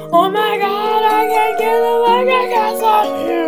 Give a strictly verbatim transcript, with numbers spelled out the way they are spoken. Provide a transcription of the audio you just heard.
Oh my god, I can't get it like I got on you.